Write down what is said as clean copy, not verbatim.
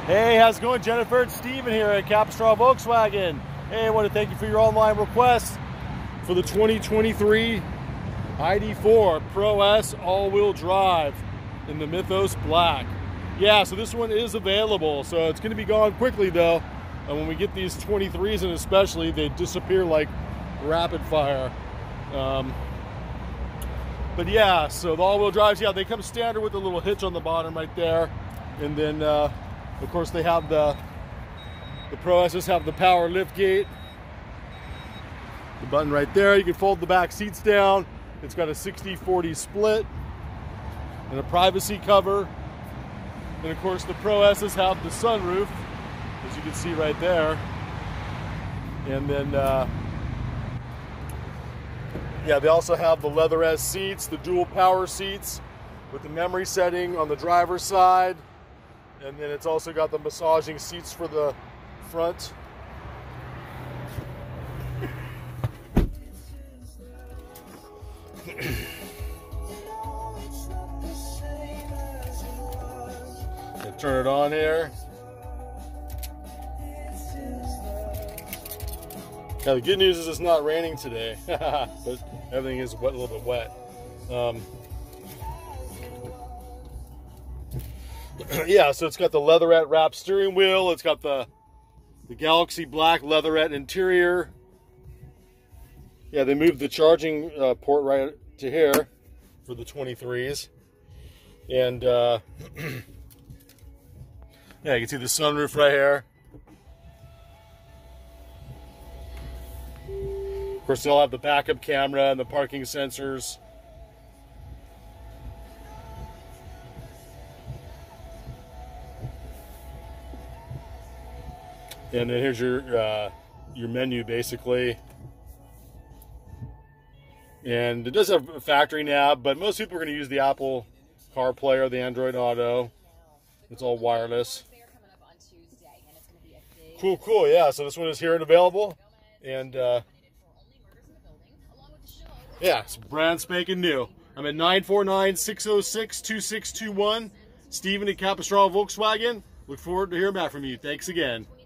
Hey, how's it going? Jennifer and Steven here at Capistrano Volkswagen. Hey, I want to thank you for your online request for the 2023 ID4 Pro S all-wheel drive in the Mythos Black. Yeah, so this one is available, so it's going to be gone quickly though. And when we get these 23s in especially, they disappear like rapid fire. But yeah, so the all-wheel drives, yeah, they come standard with a little hitch on the bottom right there. And then, of course, they have the Pro S's have the power lift gate. The button right there, you can fold the back seats down. It's got a 60-40 split and a privacy cover. And of course, the Pro S's have the sunroof, as you can see right there. And then, yeah, they also have the leatherette seats, the dual power seats with the memory setting on the driver's side. And then it's also got the massaging seats for the front. Turn it on here. Now the good news is it's not raining today, but everything is wet, a little bit wet. Yeah, so it's got the leatherette wrapped steering wheel. It's got the Galaxy Black leatherette interior. Yeah, they moved the charging port right to here for the 23s. And yeah, you can see the sunroof right here. Of course, they'll have the backup camera and the parking sensors. And then here's your menu, basically. And it does have a factory nav, but most people are going to use the Apple CarPlay or the Android Auto. It's all wireless. Cool, yeah. So this one is here and available. And yeah, it's brand spanking new. I'm at 949-606-2621. Steven at Capistrano Volkswagen. Look forward to hearing back from you. Thanks again.